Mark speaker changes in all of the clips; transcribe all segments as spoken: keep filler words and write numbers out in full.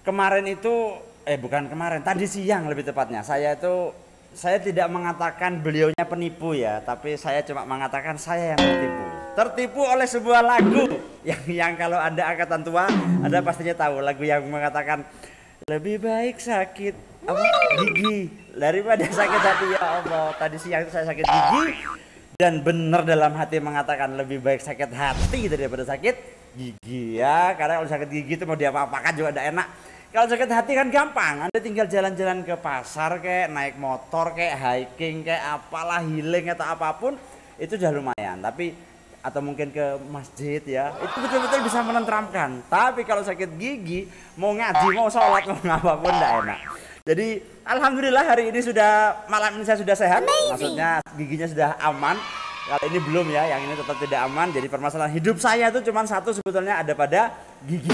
Speaker 1: kemarin itu eh bukan kemarin, tadi siang lebih tepatnya. Saya itu saya tidak mengatakan beliaunya penipu ya, tapi saya cuma mengatakan saya yang tertipu. Tertipu oleh sebuah lagu yang yang kalau Anda angkatan tua, Anda pastinya tahu lagu yang mengatakan lebih baik sakit apa gigi daripada sakit hati. Ya Allah, tadi siang itu saya sakit gigi dan benar dalam hati mengatakan lebih baik sakit hati daripada sakit gigi ya, karena kalau sakit gigi itu mau diapa-apakan juga tidak enak. Kalau sakit hati kan gampang, Anda tinggal jalan-jalan ke pasar kayak naik motor kayak hiking kayak apalah healing atau apapun itu udah lumayan. Tapi atau mungkin ke masjid ya, itu betul-betul bisa menenteramkan. Tapi kalau sakit gigi mau ngaji mau sholat mau apapun tidak enak. Jadi alhamdulillah hari ini sudah malam ini saya sudah sehat. Amazing. Maksudnya giginya sudah aman. Kalau ini belum ya, yang ini tetap tidak aman. Jadi permasalahan hidup saya itu cuma satu sebetulnya ada pada gigi.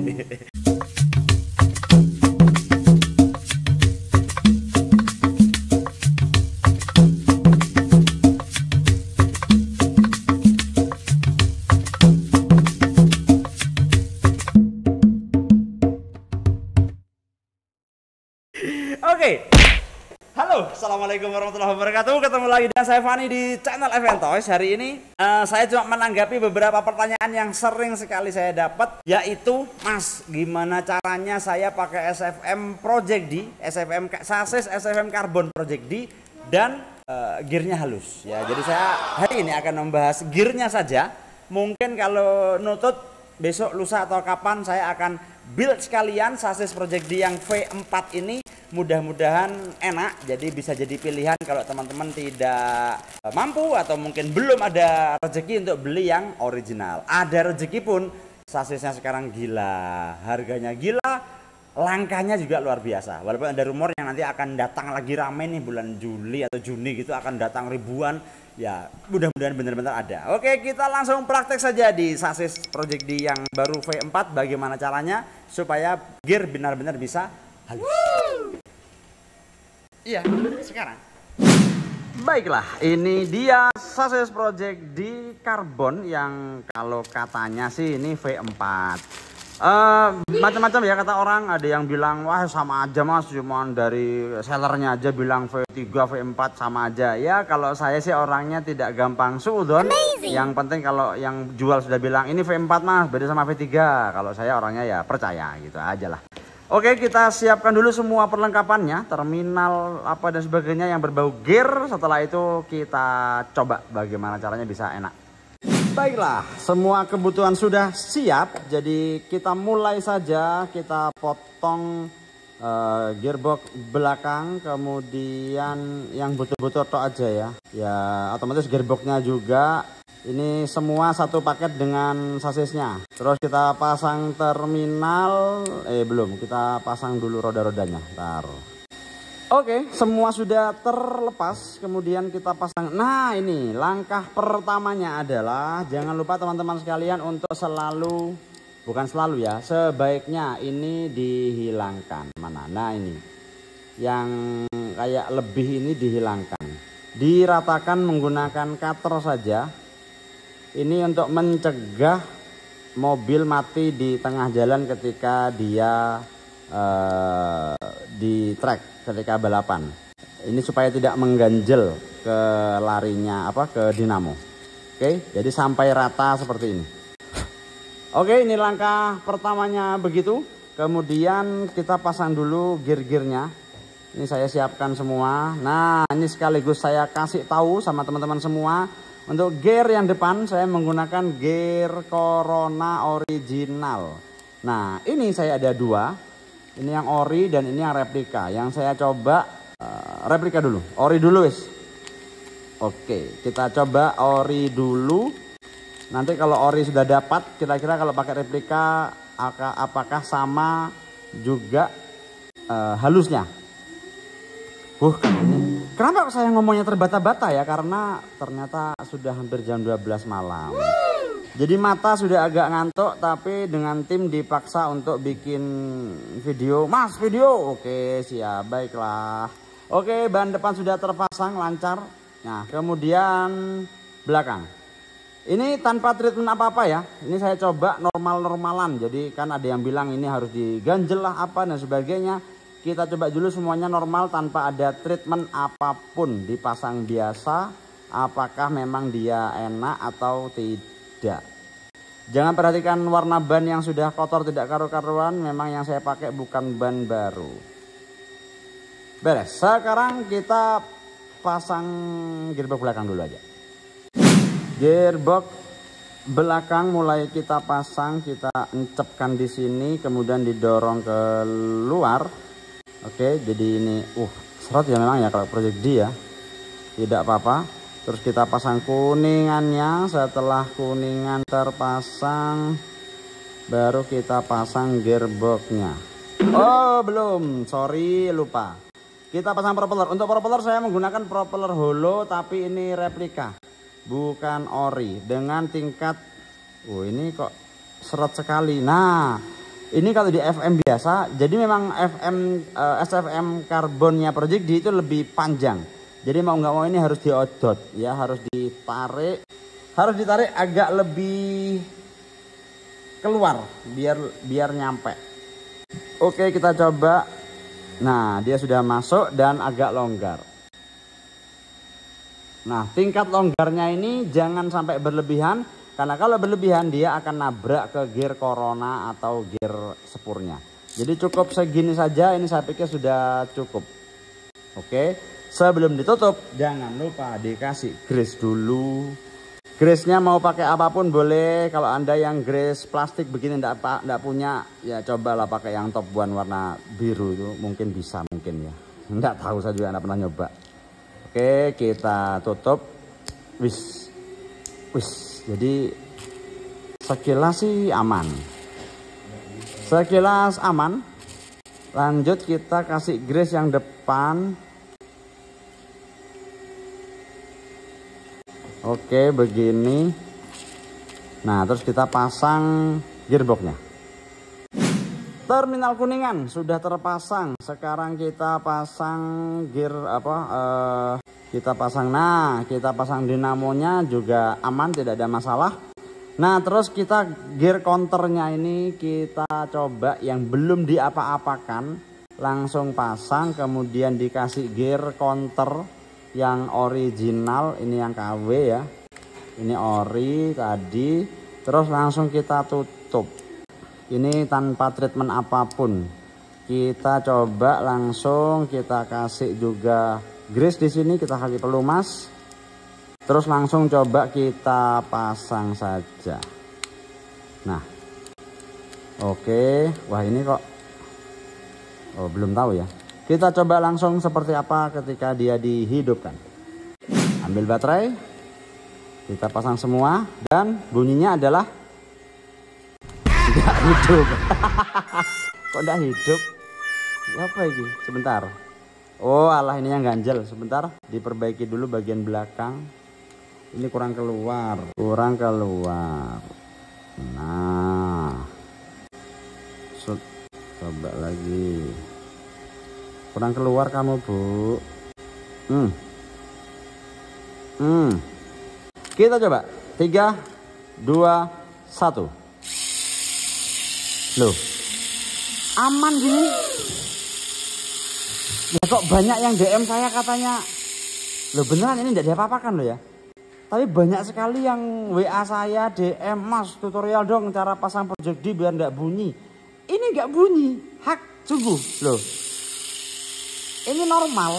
Speaker 1: Oke, halo, assalamualaikum warahmatullahi wabarakatuh. Ketemu lagi dengan saya Fani di channel Eventoys. Hari ini uh, saya cuma menanggapi beberapa pertanyaan yang sering sekali saya dapat, yaitu, Mas, gimana caranya saya pakai S F M Project D, S F M sasis S F M Carbon Project D dan uh, gearnya halus. Ya, jadi saya hari ini akan membahas gearnya saja. Mungkin kalau nutut besok, lusa atau kapan saya akan build sekalian sasis Project D yang V empat ini. Mudah-mudahan enak, jadi bisa jadi pilihan kalau teman-teman tidak mampu atau mungkin belum ada rezeki untuk beli yang original. Ada rezeki pun sasisnya sekarang gila, harganya gila, langkanya juga luar biasa. Walaupun ada rumor yang nanti akan datang lagi rame nih bulan Juli atau Juni gitu, akan datang ribuan. Ya mudah-mudahan benar-benar ada. Oke, kita langsung praktek saja di sasis Project D yang baru V empat. Bagaimana caranya supaya gear benar-benar bisa halus. Iya, sekarang. Baiklah, ini dia sasis Project D Carbon yang kalau katanya sih ini V empat. Uh, macam-macam ya kata orang, ada yang bilang wah sama aja Mas, cuman dari sellernya aja bilang V tiga, V empat sama aja. Ya kalau saya sih orangnya tidak gampang suudon. Yang penting kalau yang jual sudah bilang ini V empat Mas, beda sama V tiga. Kalau saya orangnya ya percaya gitu aja lah. Oke, kita siapkan dulu semua perlengkapannya, terminal apa dan sebagainya yang berbau gear. Setelah itu kita coba bagaimana caranya bisa enak. Baiklah, semua kebutuhan sudah siap. Jadi kita mulai saja, kita potong uh, gearbox belakang, kemudian yang butuh-butuh tok aja ya. Ya otomatis gearboxnya juga. Ini semua satu paket dengan sasisnya. Terus kita pasang terminal, eh belum, kita pasang dulu roda-rodanya. Ntar. Oke, semua sudah terlepas. Kemudian kita pasang. Nah ini langkah pertamanya adalah jangan lupa teman-teman sekalian untuk selalu, bukan selalu ya, sebaiknya ini dihilangkan. Mana? Nah ini, yang kayak lebih ini dihilangkan. Diratakan menggunakan cutter saja. Ini untuk mencegah mobil mati di tengah jalan ketika dia uh, di track, ketika balapan. Ini supaya tidak mengganjel ke larinya apa ke dinamo. Oke, jadi sampai rata seperti ini. Oke, ini langkah pertamanya begitu. Kemudian kita pasang dulu gear-gearnya. Ini saya siapkan semua. Nah, ini sekaligus saya kasih tahu sama teman-teman semua. Untuk gear yang depan saya menggunakan gear Corona original. Nah ini saya ada dua. Ini yang ori dan ini yang replika. Yang saya coba uh, replika dulu. Ori dulu wis. Oke, kita coba ori dulu. Nanti kalau ori sudah dapat, kira-kira kalau pakai replika apakah sama juga uh, halusnya. Uh, kan ini. Kenapa saya ngomongnya terbata-bata ya? Karena ternyata sudah hampir jam dua belas malam. Jadi mata sudah agak ngantuk, tapi dengan tim dipaksa untuk bikin video. Mas, video? Oke, siap. Baiklah. Oke, ban depan sudah terpasang lancar. Nah, kemudian belakang. Ini tanpa treatment apa-apa ya. Ini saya coba normal-normalan. Jadi kan ada yang bilang ini harus diganjel lah apa dan sebagainya. Kita coba dulu semuanya normal tanpa ada treatment apapun. Dipasang biasa. Apakah memang dia enak atau tidak. Jangan perhatikan warna ban yang sudah kotor tidak karu-karuan. Memang yang saya pakai bukan ban baru. Beres. Sekarang kita pasang gearbox belakang dulu aja. Gearbox belakang mulai kita pasang, kita encepkan di sini, kemudian didorong ke luar. Oke, jadi ini, uh, serot ya memang ya kalau Project D ya, tidak apa-apa. Terus kita pasang kuningannya. Setelah kuningan terpasang, baru kita pasang gearboxnya. Oh belum, sorry lupa. Kita pasang propeller. Untuk propeller saya menggunakan propeller holo, tapi ini replika. Bukan ori, dengan tingkat, oh ini kok seret sekali. Nah, ini kalau di F M biasa, jadi memang F M uh, S F M karbonnya Project D itu lebih panjang. Jadi mau nggak mau ini harus diodot, ya harus ditarik, harus ditarik agak lebih keluar biar biar nyampe. Oke, kita coba. Nah, dia sudah masuk dan agak longgar. Nah, tingkat longgarnya ini jangan sampai berlebihan, karena kalau berlebihan dia akan nabrak ke gear corona atau gear sepurnya. Jadi cukup segini saja, ini saya pikir sudah cukup. Oke, sebelum ditutup jangan lupa dikasih grease dulu. Grease-nya mau pakai apapun boleh. Kalau Anda yang grease plastik begini enggak, enggak punya, ya cobalah pakai yang Top One warna biru itu, mungkin bisa mungkin ya. Enggak tahu, saya juga enggak pernah nyoba. Oke, kita tutup. Wis. Wis. Jadi sekilas sih aman. Sekilas aman. Lanjut kita kasih grease yang depan. Oke, begini. Nah, terus kita pasang gearboxnya. Terminal kuningan sudah terpasang. Sekarang kita pasang gear apa? Uh, kita pasang. Nah, kita pasang dinamonya juga aman, tidak ada masalah. Nah, terus kita gear counternya ini kita coba yang belum diapa-apakan, langsung pasang, kemudian dikasih gear counter yang original. Ini yang K W ya. Ini ori tadi. Terus langsung kita tutup. Ini tanpa treatment apapun. Kita coba langsung kita kasih juga grease di sini, kita kasih pelumas. Terus langsung coba kita pasang saja. Nah. Oke, wah ini kok oh belum tahu ya. Kita coba langsung seperti apa ketika dia dihidupkan. Ambil baterai. Kita pasang semua dan bunyinya adalah tidak hidup. Kok tidak hidup? Apa ini? Sebentar. Oh alah, ini yang ganjel. Sebentar, diperbaiki dulu bagian belakang. Ini kurang keluar. Kurang keluar. Nah. Sut. Coba lagi. Kurang keluar kamu, Bu. Hmm. Hmm. Kita coba. Tiga, dua, satu. Loh, aman gini. Ya kok banyak yang D M saya katanya. Loh beneran ini tidak diapa-apakan loh ya. Tapi banyak sekali yang W A saya D M, Mas tutorial dong cara pasang Project D biar tidak bunyi. Ini nggak bunyi, hak sungguh loh. Ini normal.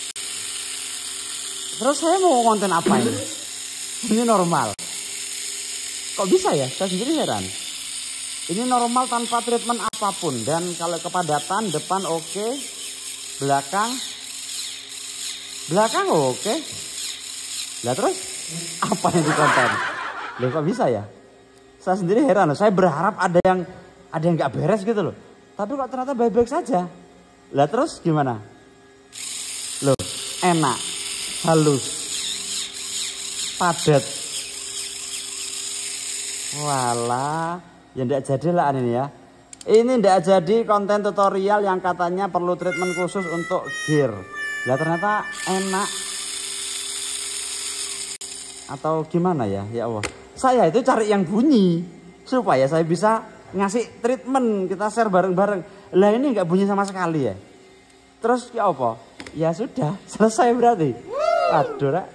Speaker 1: Terus saya mau konten apa ini? Ini normal. Kok bisa ya? Saya sendiri heran. Ini normal tanpa treatment apapun. Dan kalau kepadatan depan oke, okay. belakang belakang oke. Okay. Lah terus apa yang dikonten? Loh kok bisa ya? Saya sendiri heran. Saya berharap ada yang ada yang nggak beres gitu loh. Tapi kok ternyata baik-baik saja. Lah terus gimana? Loh enak, halus, padat. Walah. Ya tidak jadi lah ini ya. Ini tidak jadi konten tutorial yang katanya perlu treatment khusus untuk gear. Lah ternyata enak. Atau gimana ya? Ya Allah. saya itu cari yang bunyi supaya saya bisa ngasih treatment, kita share bareng-bareng. Lah ini nggak bunyi sama sekali ya. Terus ya apa? Ya sudah, selesai berarti. Aduh, Rek.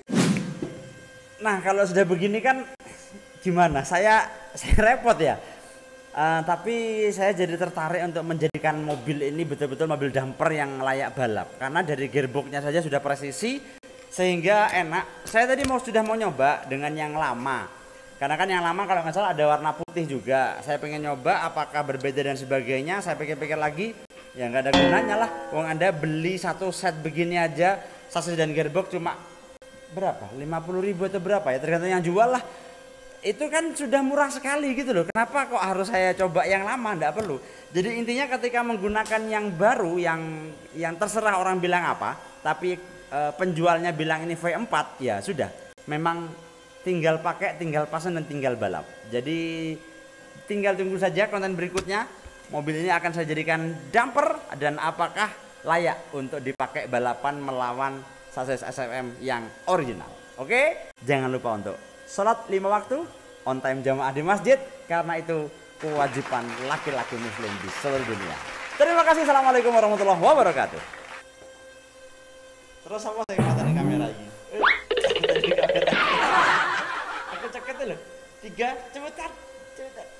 Speaker 1: Nah, kalau sudah begini kan gimana? Saya saya repot ya. Uh, tapi saya jadi tertarik untuk menjadikan mobil ini betul-betul mobil damper yang layak balap. Karena dari gearboxnya saja sudah presisi sehingga enak. Saya tadi mau sudah mau nyoba dengan yang lama. Karena kan yang lama kalau nggak salah ada warna putih juga. Saya pengen nyoba apakah berbeda dan sebagainya. Saya pikir-pikir lagi, ya nggak ada gunanya lah. Wong Anda beli satu set begini aja, sasis dan gearbox cuma berapa? lima puluh ribu atau berapa ya? Tergantung yang jual lah. Itu kan sudah murah sekali gitu loh. Kenapa kok harus saya coba yang lama? Nggak perlu. Jadi intinya ketika menggunakan yang baru, yang yang terserah orang bilang apa, tapi e, penjualnya bilang ini V empat, ya sudah. Memang tinggal pakai, tinggal pasang dan tinggal balap. Jadi tinggal tunggu saja konten berikutnya. Mobil ini akan saya jadikan damper dan apakah layak untuk dipakai balapan melawan sasis S M M yang original. Oke? Jangan lupa untuk sholat lima waktu, on time jamaah di masjid, karena itu kewajiban laki-laki muslim di seluruh dunia. Terima kasih. Assalamualaikum warahmatullahi wabarakatuh. Terus apa saya mata di kamera ini? Aku ceket loh. Tiga, cepetan, cepetan.